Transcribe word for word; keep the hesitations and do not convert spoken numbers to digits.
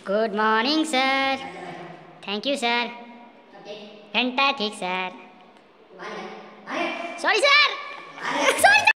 Good morning sir. Thank you sir. घंटा ठीक sir. Sorry sir. Sorry.